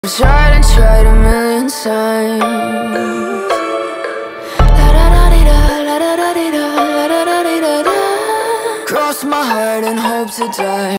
I've tried and tried a million times. Cross my heart and hope to die.